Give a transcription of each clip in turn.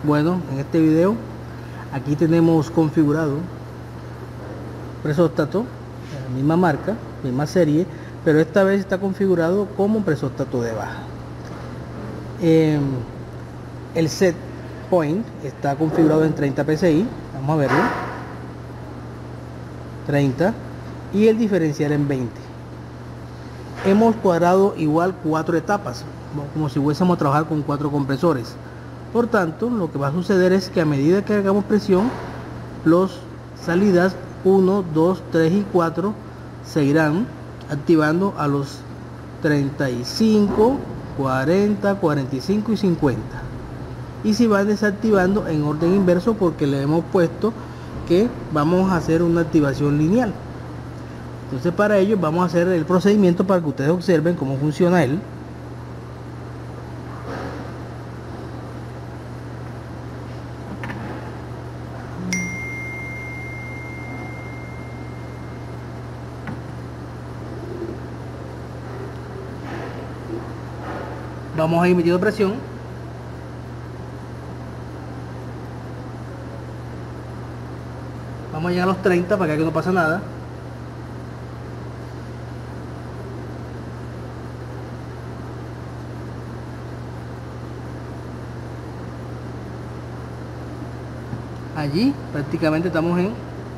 Bueno, en este video aquí tenemos configurado presóstato, la misma marca, misma serie, pero esta vez está configurado como presóstato de baja. El set point está configurado en 30 PSI, vamos a verlo, 30, y el diferencial en 20. Hemos cuadrado igual 4 etapas, como si fuésemos a trabajar con 4 compresores. Por tanto, lo que va a suceder es que a medida que hagamos presión, los salidas 1, 2, 3 y 4 se irán activando a los 35, 40, 45 y 50. Y se van desactivando en orden inverso porque le hemos puesto que vamos a hacer una activación lineal. Entonces para ello vamos a hacer el procedimiento para que ustedes observen cómo funciona él. Vamos a ir metiendo presión. Vamos a llegar a los 30 para que no pase nada. Allí prácticamente estamos en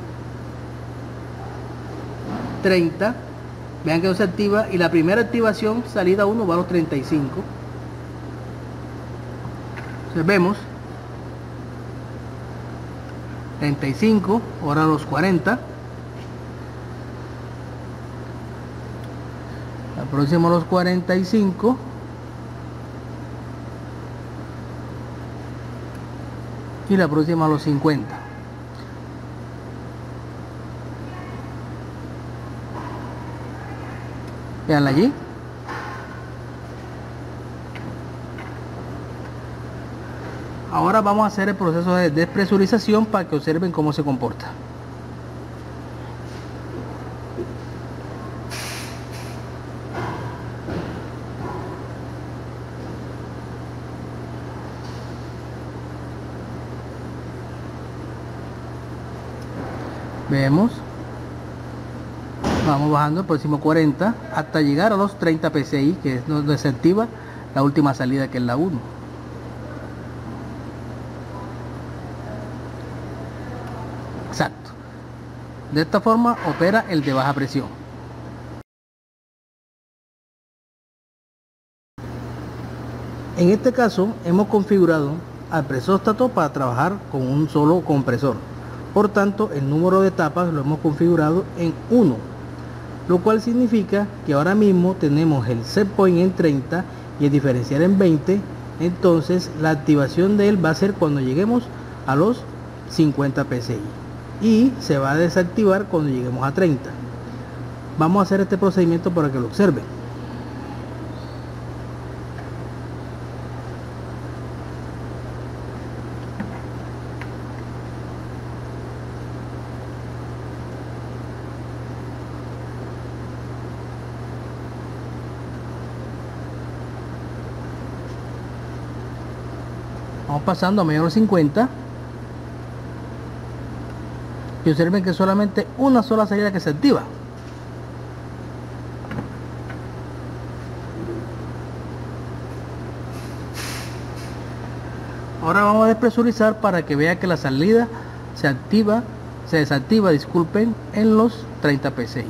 30. Vean que no se activa y la primera activación salida 1 va a los 35. Entonces vemos 35, ahora los 40. La próxima los 45. Y la próxima a los 50. Veanla allí. Ahora vamos a hacer el proceso de despresurización para que observen cómo se comporta. Vemos, vamos bajando el próximo 40 hasta llegar a los 30 PSI, que es donde se activa la última salida, que es la 1. Exacto. De esta forma opera el de baja presión. En este caso hemos configurado al presóstato para trabajar con un solo compresor. Por tanto, el número de etapas lo hemos configurado en 1, lo cual significa que ahora mismo tenemos el set point en 30 y el diferencial en 20. Entonces la activación de él va a ser cuando lleguemos a los 50 PSI y se va a desactivar cuando lleguemos a 30. Vamos a hacer este procedimiento para que lo observen. Vamos pasando a mayor 50 y observen que solamente una sola salida que se activa. Ahora vamos a despresurizar para que vea que la salida se desactiva, disculpen, en los 30 PSI.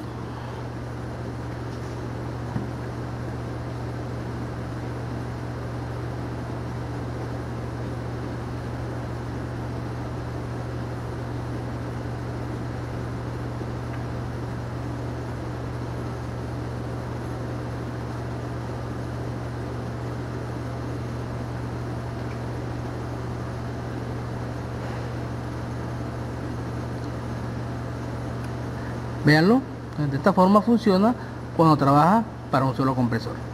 Véanlo, de esta forma funciona cuando trabaja para un solo compresor.